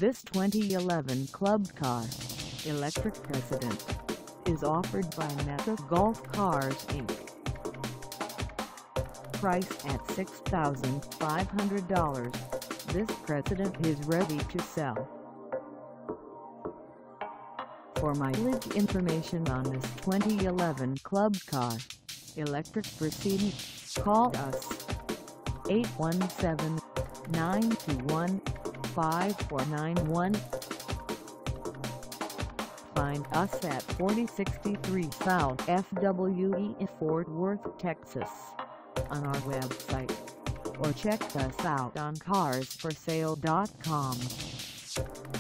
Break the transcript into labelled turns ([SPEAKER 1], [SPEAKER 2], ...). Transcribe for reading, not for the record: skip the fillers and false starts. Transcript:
[SPEAKER 1] This 2011 Club Car, Electric Precedent, is offered by Meta Golf Cars Inc. Priced at $6,500, this Precedent is ready to sell. For mileage information on this 2011 Club Car, Electric Precedent, call us 817-921-5491. Find us at 4063 South FWE in Fort Worth, Texas, on our website, or check us out on carsforsale.com.